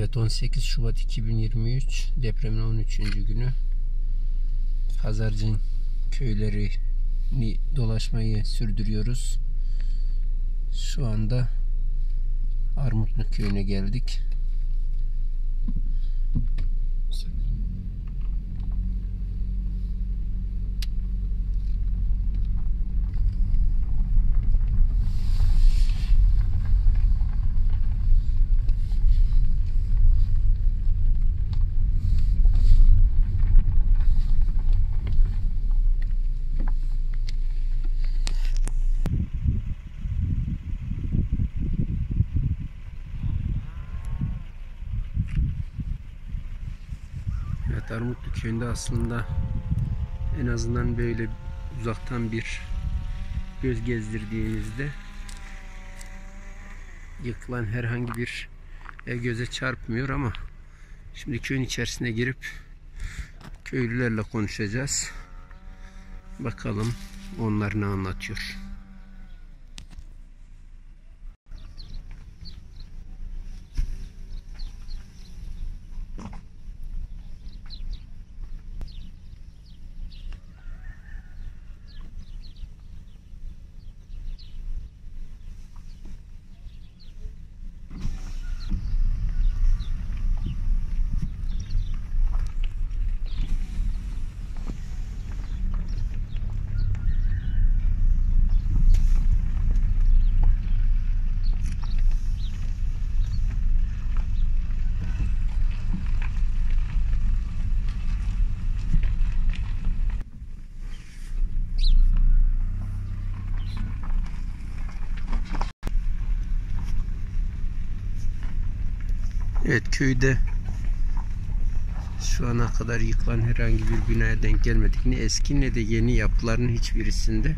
Evet, 18 Şubat 2023 depremin 13. günü. Pazarcık köylerini dolaşmayı sürdürüyoruz. Şu anda Armutlu köyüne geldik. Evet, Armutlu köyünde aslında en azından böyle uzaktan bir göz gezdirdiğinizde yıkılan herhangi bir ev göze çarpmıyor ama şimdi köyün içerisine girip köylülerle konuşacağız. Bakalım onlar ne anlatıyor. Evet, köyde şu ana kadar yıkılan herhangi bir binaya denk gelmedik. Ne eski ne de yeni yapıların hiçbirisinde.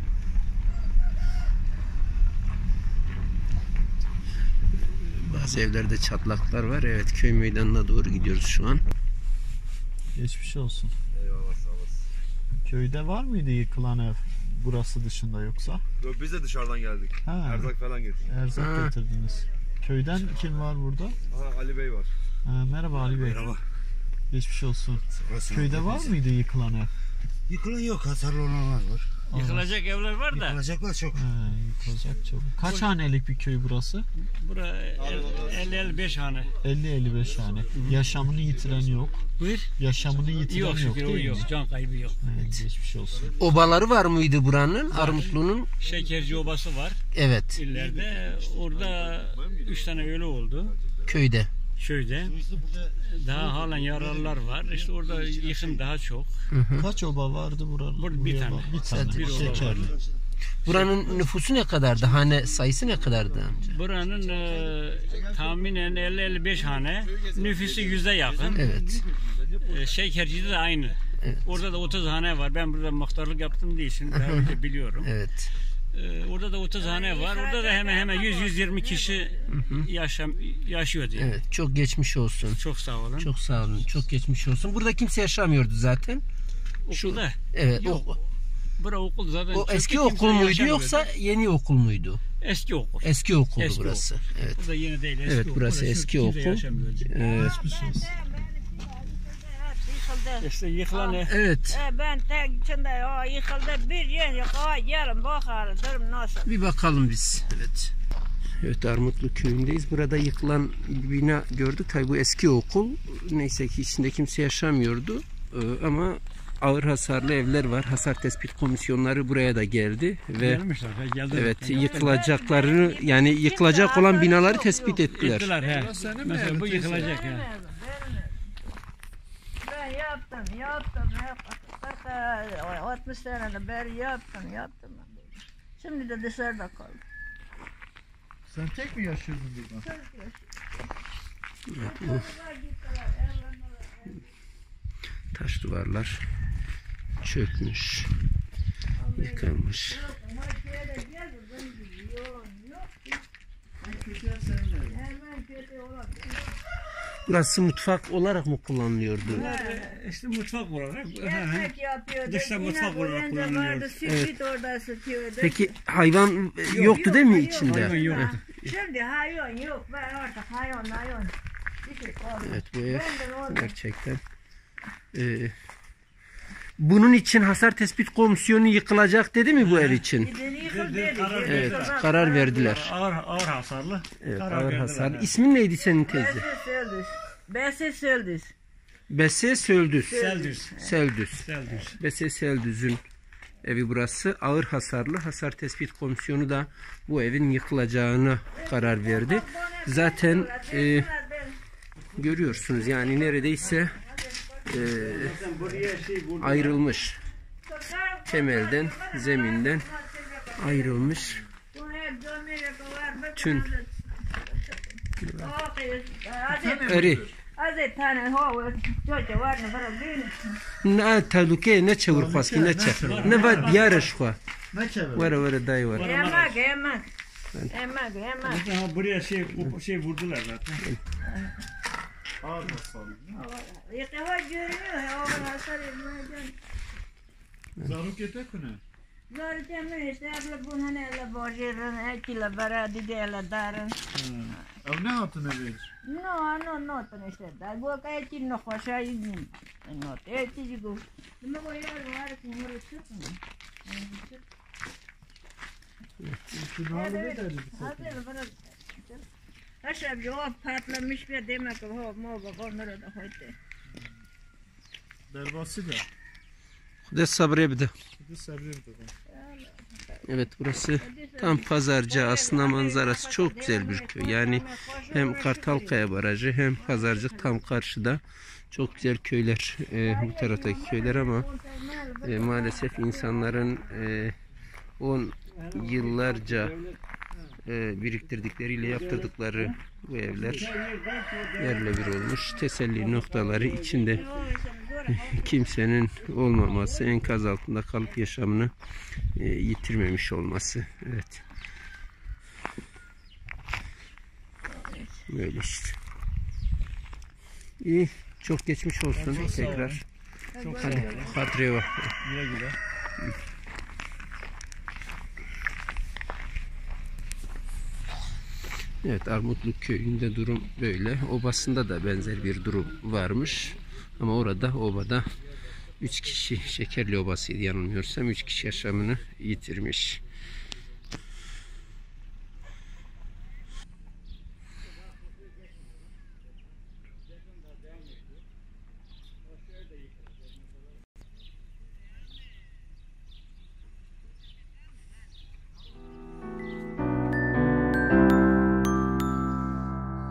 Bazı evlerde çatlaklar var. Evet, köy meydanına doğru gidiyoruz şu an. Geçmiş olsun. Eyvallah, sağ olasın. Köyde var mıydı yıkılan ev burası dışında yoksa? Yok, biz de dışarıdan geldik. Ha. Erzak falan getirdik. Erzak getirdiniz. Köyden kim var burada? Aha, Ali Bey var. Ha, merhaba Ali Bey. Merhaba. Geçmiş olsun. Burası Köyde var mıydı yıkılan ev? Yıkılan yok, hasarlı olanlar var. Yıkılacak evler var da. Yıkılacaklar çok. Ha, yıkılacak çok. Kaç hanelik bir köy burası? Bura 50-55 hane. 50-55 hane. Yaşamını yitiren yok. Buyur. Yaşamını yitiren Yok yok şükür o değil yok. mi? Can kaybı yok. Evet, geçmiş olsun. Obaları var mıydı buranın? Armutlu'nun? Şekerci obası var Evet, illerde. Orada 3 tane ölü oldu. köyde. Köyde. Daha halen yaralılar var. İşte orada yıkım daha çok. Kaç oba vardı burada? Burada bir tane. Bir tane. Bir oba Şekerli. Buranın nüfusu ne kadardı? Hane sayısı ne kadardı? Buranın tahminen 50-55 hane. Nüfusu 100'e yakın. Evet. Şekercide de aynı. Evet. Orada da 30 hane var. Ben burada muhtarlık yaptım değil. Şimdi daha önce biliyorum. Evet. Orada da 30 hane var. Orada da hemen hemen 100-120 kişi yaşıyor diye. Evet. Çok geçmiş olsun. Çok sağ olun. Çok sağ olun. Çok geçmiş olsun. Burada kimse yaşamıyordu zaten. Okulda. Evet. Yok. Bura okul zaten. O eski kimse okul muydu yaşamıyordu. yoksa yeni okul muydu? Eski okul. Eski okuldu Eski burası. Evet. Bu da yeni değil. Eski Evet, okul. burası Burası eski kimse okul. yaşamıyordu. İşte yıkılan Evet. Ben tek içinde yıkıldı bir yer yok. Yarın bakarım durum nasıl. Bir bakalım biz. Evet. Evet, Armutlu köyündeyiz. Burada yıkılan bir bina gördük. Tabii bu eski okul. Neyse ki içinde kimse yaşamıyordu. Ama ağır hasarlı evler var. Hasar tespit komisyonları buraya da geldi ve gelmişler. Geldi. evet, yıkılacaklarını, yani yıkılacak olan binaları tespit ettiler. Ettiler he. Mesela bu yıkılacak he. Ben yaptım. 60 senede beri yaptım. Şimdi de dışarıda kaldım. Sen tek mi yaşıyordun burada? Taş duvarlar çökmüş, yıkılmış. Burası mutfak olarak mı kullanılıyordu? İşte mutfak olarak. Ekmek yapıyordu. Dışta mutfak olarak kullanılıyordu. Süt orada sıkıyordu. Peki hayvan yoktu değil mi içinde? Hayvan yoktu. Şimdi hayvan yok. Ben artık hayvan. Evet, bu ev gerçekten. Bunun için hasar tespit komisyonu yıkılacak dedi mi bu ev için? Evet, karar verdiler. Ağır hasarlı. Evet, karar ağır verdiler. hasarlı. İsmin neydi senin teyze? Besi Söldüz. Bese Söldüz. Seldüz. Seldüz. Seldüz. Bese Seldüz'ün evi burası. Ağır hasarlı. Hasar tespit komisyonu da bu evin yıkılacağına karar verdi. Zaten görüyorsunuz yani neredeyse ayrılmış. Temelden, zeminden ayrılmış. Tüm eri. Ne tehlike ne çevir paski ne çevir. Ne var diyarış ko. Ne çevir? Var dayı var. Yemek. Zaten buraya şey vurdular zaten. Ağır hasarlı. Yıkava görünüyor. Hasar etmeyeceğim. Zaruk yetek mi? Zaten işte abla bunun ele borcun, ekile baradi de ele darın. Ev ne hatun evi? No, işte. Da bu kay için no hoşay. No, eti go. Ne bu yar var kumuru çıkmıyor. Şunu alıp ederiz. Hadi bana. Aşağı cevap patlamış bir demek ki o moga konura da hoyte. Derbası da. De sabre bir de. Bir sabır da. Evet, burası tam Pazarcı, aslında manzarası çok güzel bir köy. Yani hem Kartalkaya Barajı hem Pazarcık tam karşıda. Çok güzel köyler bu taraftaki köyler ama maalesef insanların 10 yıllarca biriktirdikleriyle yaptırdıkları bu evler yerle bir olmuş. Teselli noktaları içinde kimsenin olmaması, enkaz altında kalıp yaşamını yitirmemiş olması. Evet. Böyle işte. İyi. Çok geçmiş olsun tekrar. Hadi Patreva. Güle güle. Evet, Armutluk köyünde durum böyle. Obasında da benzer bir durum varmış. Ama orada obada 3 kişi, Şekerli Obası'ydı yanılmıyorsam, 3 kişi yaşamını yitirmiş.